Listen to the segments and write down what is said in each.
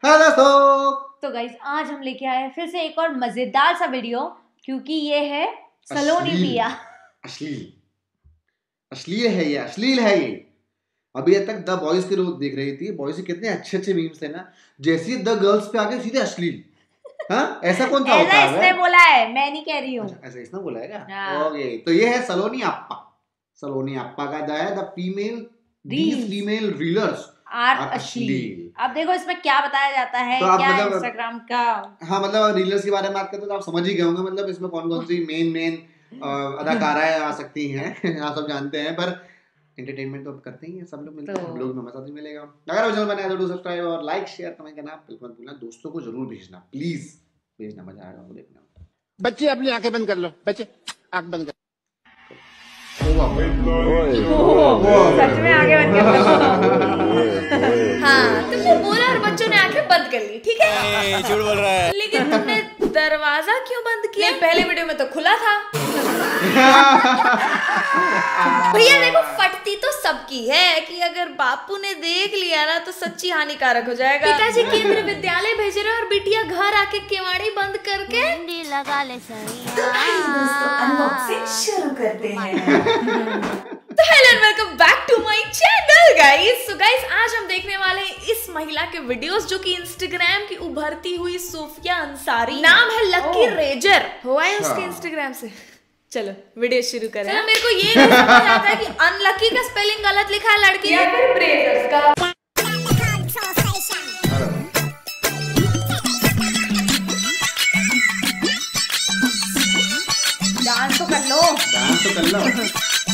Hello दोस्तों। तो guys आज हम लेके आए हैं फिर से एक और मजेदार सा वीडियो, क्योंकि ये है सलोनी पिया। अश्लील है ये, अश्लील है ये। अभी तक द बॉयज के रोज देख रही थी, बॉयज के कितने अच्छे अच्छे मीम्स थे ना, जैसे द गर्ल्स पे आके सीधे अश्लील। हाँ, ऐसा कौन सा होता है? इसने बोला है, मैं नहीं कह रही हूँ। ऐसा इसने बोला है क्या? ओके, तो ये है सलोनी अप्पा। सलोनी अप्पा का द फीमेल रीलर्स आर अश्लील। अब देखो इसमें क्या बताया जाता है, तो क्या मतलब इंस्टाग्राम का। हाँ, मतलब रीलर्स के बारे में बात करते तो आप समझ ही गए होंगे, मतलब इसमें कौन कौन सी मेन अदाकाराएं आ सकती हैं। आप सब जानते हैं, पर एंटरटेनमेंट तो करते ही हैं सब लोग, मिलते हैं हम लोग में मजा भी मिलेगा। अगर चैनल बनाया तो डू सब्सक्राइब और लाइक शेयर कमेंट करना बिल्कुल मत भूलना। दोस्तों को जरूर भेजना, प्लीज भेजना, मजा आएगा आपको देखना। बच्चे अपनी आंखें बंद कर लो, बच्चे आंख बंद कर। सच में आगे बन गया। हाँ, तुमने बोला और बच्चों ने आंखें बंद कर ली, ठीक है? झूठ बोल रहा है। लेकिन तुमने दरवाजा क्यों बंद किया? पहले वीडियो में तो खुला था। भैया देखो, फटती तो सबकी है कि अगर बापू ने देख लिया ना तो सच्ची हानिकारक हो जाएगा। पिताजी केंद्रीय विद्यालय भेज रहे और बिटिया घर आके केवाड़ी बंद करके लगा ले। अनबॉक्सिंग शुरू करते हैं। तो hello and welcome back to my channel guys. So guys आज हम देखने वाले हैं इस महिला के वीडियोस जो कि इंस्टाग्राम की उभरती हुई सूफिया अंसारी, नाम है लकी रेजर, हुआ है उसके इंस्टाग्राम से। चलो वीडियो शुरू करें। चलो, मेरे को ये नहीं समझ आता है कि अनलकी का स्पेलिंग गलत लिखा है लड़की या फिर प्रेजर्स का। डांस तो कर लो, डांस तो कर लो।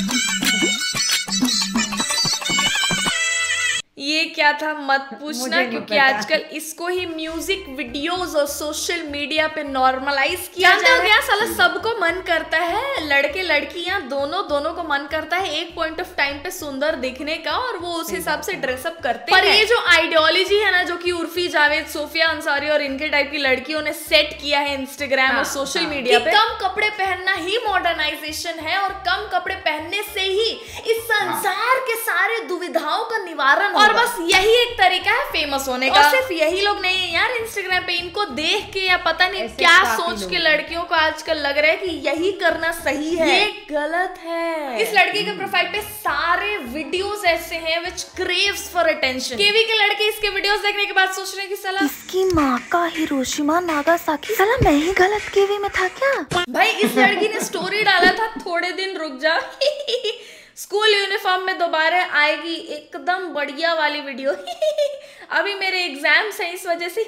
ये क्या था मत पूछना, क्योंकि आजकल इसको ही म्यूजिक वीडियोस और सोशल मीडिया पे नॉर्मलाइज किया जा रहा है। साला सबको मन करता है, लड़के लड़कियां दोनों को मन करता है एक पॉइंट ऑफ टाइम पे सुंदर दिखने का, और वो उस हिसाब से ड्रेसअप करते हैं। पर ये जो आइडियोलॉजी है ना, जो कि उर्फी जावेद, सूफिया अंसारी और इनके टाइप की लड़कियों ने सेट किया है इंस्टाग्राम और सोशल मीडिया पे, कम कपड़े पहनना ही मॉडर्नाइजेशन है और कम कपड़े पहनने से ही इस संसार के सारे दुविधाओं का निवारण, और बस यही एक तरीका है फेमस होने का। और सिर्फ यही लोग नहीं है यार, इंस्टाग्राम पे इनको देख के या पता नहीं क्या सोच के लड़कियों को आजकल लग रहा है कि यही करना सही है, ये गलत है। इस लड़की के प्रोफाइल पे सारे वीडियोस ऐसे हैं which craves for attention. KV के लड़के इसके वीडियोस देखने के बाद सोच रहे हैं कि साला इसकी माँ का हिरोशिमा नागासाकी, साला मैं ही गलत केवी में था क्या? भाई इस लड़की ने स्टोरी डाला था, थोड़े दिन रुक जा, स्कूल यूनिफॉर्म में दोबारा आएगी एकदम बढ़िया वाली वीडियो। अभी मेरे एग्जाम्स हैं, इस वजह से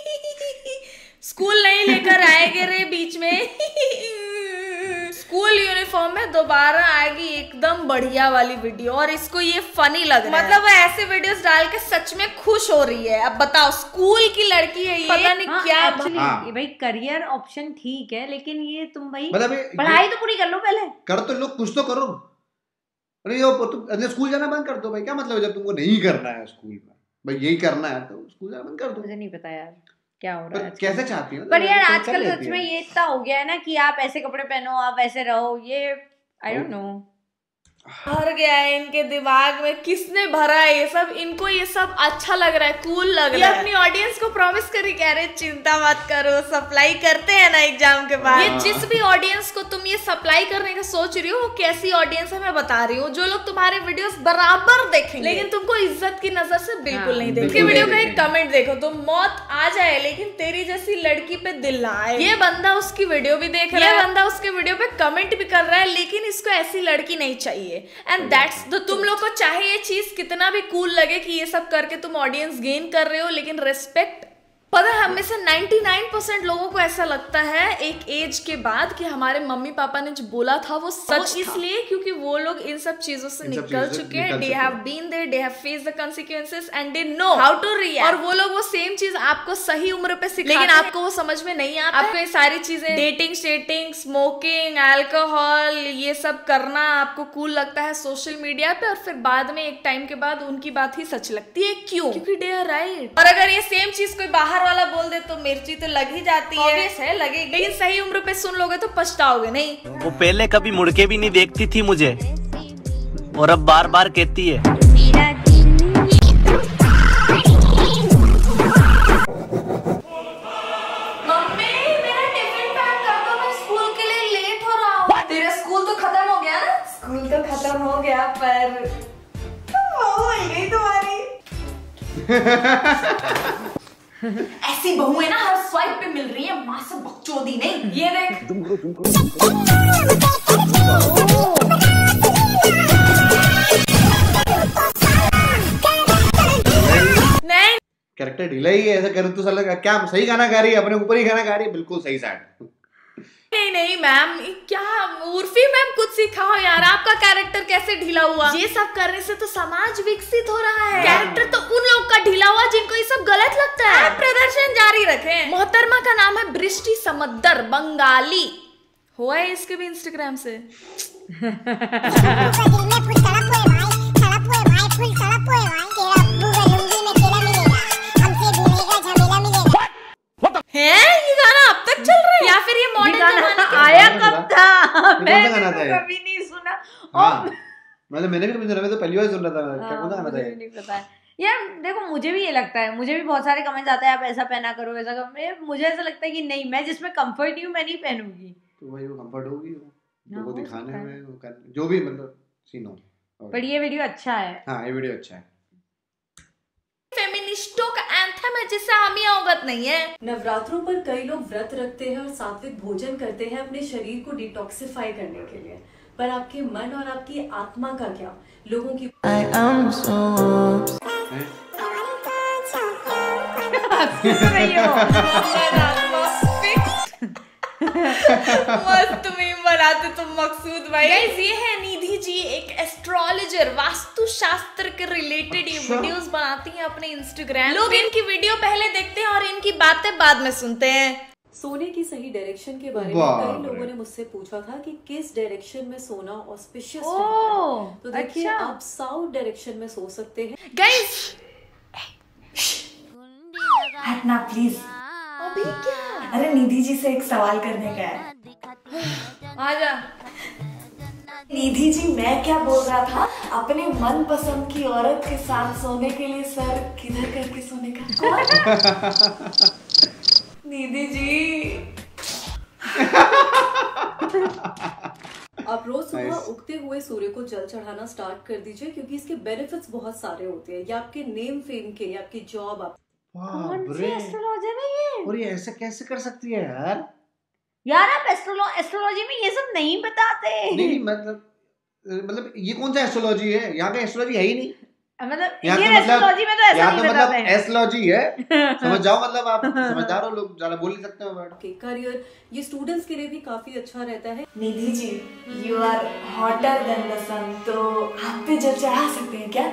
स्कूल नहीं लेकर आएंगे रे बीच में। स्कूल यूनिफॉर्म में दोबारा आएगी एकदम बढ़िया वाली वीडियो, और इसको ये फनी लग रहा है। मतलब वो ऐसे वीडियोस डाल के सच में खुश हो रही है। अब बताओ, स्कूल की लड़की है ये, पता नहीं क्या। भाई करियर ऑप्शन ठीक है, लेकिन ये तुम भाई पढ़ाई तो पूरी कर लो, पहले कर तो लो, कुछ तो करो। अरे तुम स्कूल जाना बंद कर दो भाई, क्या मतलब है? जब तुमको नहीं करना है स्कूल में, भाई यही करना है तो स्कूल जाना बंद कर दो। मुझे नहीं पता यार क्या हो रहा है, कैसे चाहती हो? पर यार आजकल सच में ये इतना हो गया है ना कि आप ऐसे कपड़े पहनो, आप ऐसे रहो, ये आई डोंट नो, भर गया है इनके दिमाग में। किसने भरा है ये सब? इनको ये सब अच्छा लग रहा है, कूल लग रहा है। अपनी ऑडियंस को प्रॉमिस करी कह रहे चिंता मत करो, सप्लाई करते हैं ना एग्जाम के बाद। ये जिस भी ऑडियंस को तुम ये सप्लाई करने का सोच रही हो, वो कैसी ऑडियंस है मैं बता रही हूँ। जो लोग तुम्हारे वीडियोस बराबर देखेंगे लेकिन तुमको इज्जत की नजर से बिल्कुल नहीं देखेंगे। वीडियो का एक कमेंट देखो तो, मौत आ जाए लेकिन तेरी जैसी लड़की पे दिल ना आए। ये बंदा उसकी वीडियो भी देख रहा है, ये बंदा उसके वीडियो पे कमेंट भी कर रहा है, लेकिन इसको ऐसी लड़की नहीं चाहिए। एंड दैट्स द, तुम लोग को चाहे ये चीज कितना भी कूल लगे कि ये सब करके तुम ऑडियंस गेन कर रहे हो, लेकिन रिस्पेक्ट, पता है हम में से 99% लोगों को ऐसा लगता है एक एज के बाद कि हमारे मम्मी पापा ने जो बोला था वो सच था। इसलिए क्योंकि वो लोग इन सब चीजों से निकल चुके हैं, they have been there, they have faced the consequences and they know how to react. और वो लोग वो सेम चीज आपको सही उम्र पे सिखाते हैं, लेकिन आपको वो समझ में नहीं आता। आपको ये सारी चीजें, डेटिंग, स्मोकिंग, अल्कोहल, ये सब करना आपको कूल लगता है सोशल मीडिया पे, और फिर बाद में एक टाइम के बाद उनकी बात ही सच लगती है। क्यों? क्योंकि दे आर राइट। और अगर ये सेम चीज कोई बाहर वाला बोल दे तो मिर्ची तो लग ही जाती है, लगेगी, लेकिन सही उम्र पे सुन लोगे तो पछताओगे नहीं। वो पहले कभी मुड़ के भी नहीं देखती थी मुझे, और अब बार बार कहती है। ऐसी बहू है ना हर स्वाइप पे मिल रही है, माँ से बकचोदी नहीं। ये देख नहीं कैरेक्टर ढीला ही है, ऐसा कर तो साला क्या सही गाना गा रही है, अपने ऊपर ही गाना गा रही है, बिल्कुल सही सैड। नहीं नहीं मैम, क्या उर्फी मैम कुछ सिखाओ यार, आपका कैरेक्टर कैसे ढीला हुआ? ये सब करने से तो समाज विकसित हो रहा है। कैरेक्टर तो उन लोग का ढीला हुआ जिनको ये सब गलत लगता है। आप प्रदर्शन जारी रखें। मोहतरमा का नाम है बृष्टि समद्दर, बंगाली। हुआ है इसके भी इंस्टाग्राम से। है ये गाना अब तक चल रहा है या फिर ये मॉडर्न जमाने का आया कब था? कौन सा गाना था ये? कभी नहीं सुना। हाँ मतलब मैंने भी कभी सुना, मैं तो पहली बार सुन रहा था। क्या कौन सा गाना था मुझे ये? भी नहीं पता है यार। देखो मुझे भी ये लगता है, मुझे भी बहुत सारे कमेंट्स आते हैं आप ऐसा पहना करो वैसा करो। मुझे ऐसा लगता है कि नहीं, मैं जिसमें कंफर्ट हूँ मैं नहीं पहनूंगी। तो भाई वो कंफर्ट होगी, हाँ, वो हो दिखाने सकता है। में, वो करने, जो भी मतलब सीन हो। पर ये वीडियो अच्छा है। हाँ ये वीडियो अच्छा है। फेमिनिस्टों का एंथम है जिससे हम ही अवगत नहीं है। नवरात्रों पर कई लोग व्रत रखते हैं और सात्विक भोजन करते हैं अपने शरीर को डिटॉक्सिफाई करने के लिए, पर आपके मन और आपकी आत्मा का क्या? लोगों की मस्त मीम बनाते तुम मकसूद भाई। गाइस ये है निधि जी, एक एस्ट्रोलॉजर, वास्तु शास्त्र के रिलेटेड ये वीडियोस बनाती हैं अपने इंस्टाग्राम। लोग इनकी वीडियो पहले देखते हैं और इनकी बातें बाद में सुनते हैं। सोने की सही डायरेक्शन के बारे में बाप कई रे। लोगों ने मुझसे पूछा था कि किस डायरेक्शन में सोना ऑस्पिशियस ओह, रहता है। तो देखिए अच्छा। आप साउथ डायरेक्शन में सो सकते हैं। गाइस हटना प्लीज। अभी क्या? अरे निधि जी से एक सवाल करने का है। आजा। निधि जी मैं क्या बोल रहा था, अपने मन पसंद की औरत के साथ सोने के लिए सर किधर करके सोने का? कौन? निधि जी आप रोज सुबह Nice. उगते हुए सूर्य को जल चढ़ाना स्टार्ट कर दीजिए, क्योंकि इसके बेनिफिट्स बहुत सारे होते हैं। ये आपके नेम फेम के, या आपकी जॉब, आप कौन सी बाप रे। एस्ट्रोलॉजर है ये? और ये ऐसे कैसे कर सकती है यार? यार आप एस्ट्रोलॉजी में ये सब नहीं बताते। नहीं मतलब ये कौन सा एस्ट्रोलॉजी है? यहाँ पे एस्ट्रोलॉजी है ही नहीं। मतलब यहाँ इंडियन तो मतलब एस्ट्रोलॉजी में तो ऐसा यहाँ नहीं तो बताते मतलब हैं। एस्ट्रोलॉजी है, समझ जाओ। मतलब आप समझदार हो, लोग ज्यादा बोल नहीं सकते हो वर्ड। के करियर, ये स्टूडेंट्स के लिए भी काफी अच्छा रहता है। Nidhi ji you are hotter than the sun, तो आप पे जल चढ़ा सकते हैं क्या?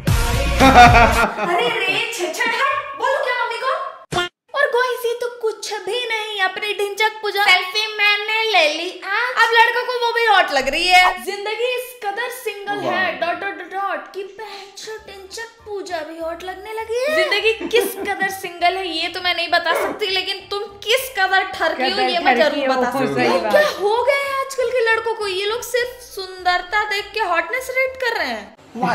अरे रे छेछड़ हट, बोलो क्या मम्मी को? और गाइस ये तो कुछ भी नहीं, अपनी ढिंचक पूजा सेल्फी मैंने ले ली। अब लड़कों को वो भी हॉट लग रही है। जिंदगी इस कदर सिंगल है डॉट डॉट डॉट की ढिंचक पूजा भी हॉट लगने लगी है। जिंदगी किस कदर सिंगल है ये तो मैं नहीं बता सकती, लेकिन तुम किस कदर ठरकी हो ये मैं जरूर बता सकती सही हूँ। बात। क्या हो गया है आजकल के लड़कों को? ये लोग सिर्फ सुंदरता देख के हॉटनेस रेट कर रहे हैं।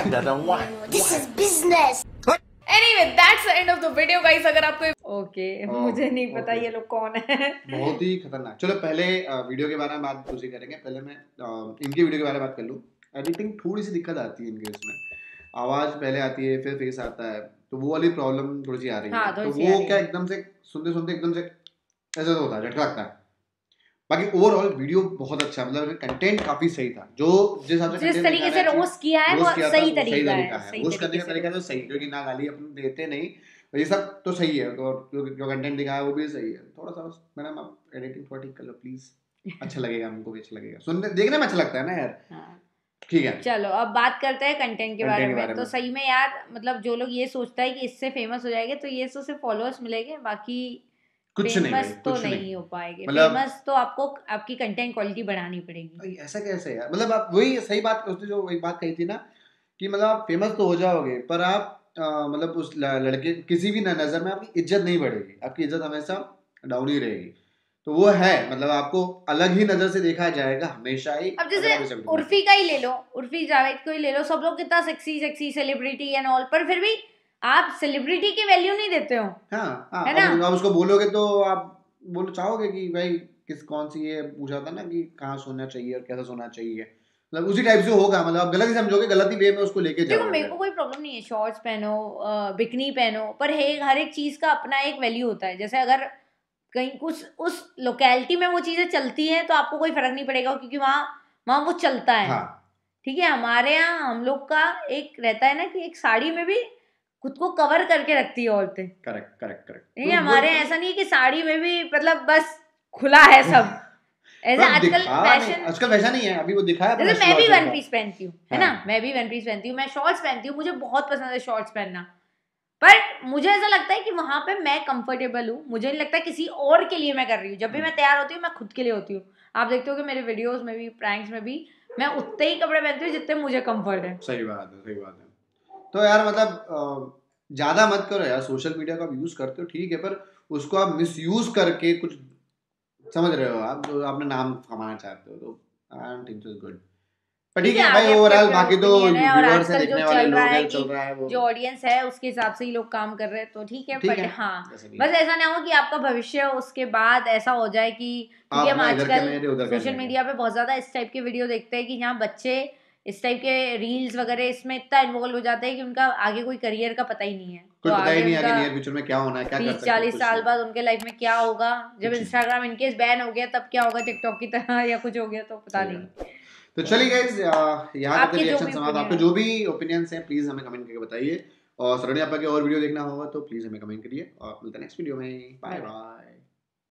Anyway, that's the end of the video, guys. अगर आपको ओके मुझे नहीं पता ये लोग कौन है। बहुत ही खतरनाक। चलो पहले वीडियो के बारे में बात दूसरी करेंगे। पहले मैं इनकी वीडियो के बारे में बात कर लूँ। एडिटिंग थोड़ी सी दिक्कत आती है इनके, इसमें आवाज पहले आती है फिर फेस आता है, तो वो वाली प्रॉब्लम थोड़ी सी आ रही है। हाँ, तो थोड़ी सी आ वो रही क्या है। एकदम से सुनते सुनते एकदम से ऐसा तो होता है, झटका लगता है। बाकी ओवरऑल वीडियो बहुत अच्छा, मतलब कंटेंट काफी सही था। जो जिस हिसाब से जिस content तरीके से दिखाना है, रोस्ट किया है वो रोस्ट किया था, सही वो तरीका है। है। रोस्ट करने का तरीका तो सही, क्योंकि ना गाली अपन देते नहीं, तो ये सब तो सही है। और जो कंटेंट दिखाया है वो भी सही है। थोड़ा सा बस मैडम आप एडिटिंग थोड़ा ठीक कर लो प्लीज, अच्छा लगेगा, हमको भी अच्छा लगेगा, सुनने देखने में अच्छा लगता है ना यार। हाँ। ठीक है, चलो अब बात करते हैं कंटेंट के Content बारे के में। बारे तो में। सही में यार मतलब जो लोग ये सोचता है कि इससे फेमस हो जाएंगे तो ये तो सिर्फ फॉलोअर्स मिलेंगे, बाकी कुछ नहीं फेमस भाई, तो कुछ नहीं हो पाएंगे। मतलब- फेमस तो आपको आपकी कंटेंट क्वालिटी बढ़ानी पड़ेगी। भाई ऐसा कैसे यार? मतलब आप वही सही बात, उसने जो एक बात कही थी ना कि मतलब आप फेमस तो हो जाओगे, पर आप मतलब उस लड़के किसी भी नजर में आपकी इज्जत नहीं बढ़ेगी, आपकी इज्जत हमेशा डाउन ही रहेगी। तो वो है, मतलब आपको अलग ही नजर से देखा जाएगा हमेशा ही। अब अगर आप इसे जैसे वीडियो उर्फी का ही ले लो, उर्फी जावेद को ही ले लो, सब लोग कितना sexy sexy celebrity and all, पर फिर भी आप सेलिब्रिटी की वैल्यू नहीं देते हो। हाँ हाँ, है ना? अब उसको बोलोगे तो आप बोलो चाहोगे कि भाई कौन सी, ये पूछा था ना कि कहाँ सोना चाहिए और कैसा सोना चाहिए, मतलब उसी टाइप से होगा, मतलब आप गलत ही समझोगे, गलत ही वे में उसको लेके देखो जाओगे। मेरे को कोई प्रॉब्लम नहीं है, शॉर्ट्स पहनो, बिकनी पहनो, पर हर एक चीज का अपना एक वैल्यू होता है। जैसे अगर कहीं कुछ उस लोकेलिटी में वो चीजें चलती हैं तो आपको कोई फर्क नहीं पड़ेगा, क्योंकि वहाँ वो चलता है। हाँ ठीक है, हमारे यहाँ हम लोग का एक रहता है ना कि एक साड़ी में भी खुद को कवर करके रखती है औरतें। Correct correct correct. ठीक है, हमारे यहाँ ऐसा नहीं है कि साड़ी में भी मतलब बस खुला है सब। ऐसे आजकल फैशन, आजकल वैसा नहीं है, अभी वो दिखाया अपना जैसे मैं भी श्लोक वन का। पीस पहनती हूँ, है हाँ। ना, मैं भी वन पीस पहनती हूँ, मैं शॉर्ट्स पहनती हूँ, मुझे बहुत पसंद है शॉर्ट्स पहनना। पर मुझे ऐसा लगता है कि वहां पे मैं कंफर्टेबल हूँ, मुझे नहीं लगता किसी और के लिए मैं कर रही हूँ। जब भी मैं तैयार होती हूँ मैं खुद के लिए होती हूँ। आप देखते हो कि मेरे वीडियोस में भी, प्रैंक्स में भी, मैं उतने ही कपड़े पहनती हूँ जितने मुझे कंफर्ट है। सही बात है, सही बात है। तो यार मतलब ज्यादा मत करो यार, सोशल मीडिया का आप यूज करते हो ठीक है, पर उसको आप मिस यूज करके कुछ, समझ रहे हो आप, जो अपना नाम कमाना चाहते हो, तो I don't think it's good. पर ठीक है आगे भाई, अपने ओवरऑल अपने बाकी तो opinion है, और व्यूअर्स हैं, आजकल जो देखने वाले चल लोग रहा है हैं, चल कि रहा है वो जो ऑडियंस है उसके हिसाब से ही लोग काम कर रहे हैं, तो ठीक है। ठीक बट है, हाँ, जैसे कि बस ऐसा ना हो कि आपका भविष्य उसके बाद ऐसा हो जाए कि, क्योंकि आप हम ना इधर के आजकल मेरे उधर के सोशल मेरे। मीडिया पे बहुत ज्यादा इस टाइप के वीडियो देखते हैं कि जहाँ बच्चे इस टाइप के रील्स वगैरह इसमें इतना इन्वॉल्व हो जाते हैं कि उनका आगे कोई करियर का पता ही नहीं है। कुछ तो पता ही आगे नहीं आगे उनका नियर फ्यूचर में क्या होना है, क्या कर 30 सकते हैं, 40 कुछ साल नहीं। बाद उनके लाइफ में क्या होगा, जब कुछ इंस्टाग्राम इनकेस बैन हो गया तब क्या होगा, टिकटॉक की तरह या कुछ हो गया तो पता सही नहीं। तो चलिए गाइस, यहाँ आपके तक जो रिएक्शन भी समाप्त। opinion आपके है। जो भी ओपिनियंस हैं प्लीज हमें कमेंट करके बताइए, और सरणी आपका के और वीडियो देखना होगा तो प्लीज हमें कमेंट करिए, और मिलते हैं नेक्स्ट वीडियो में। Bye bye.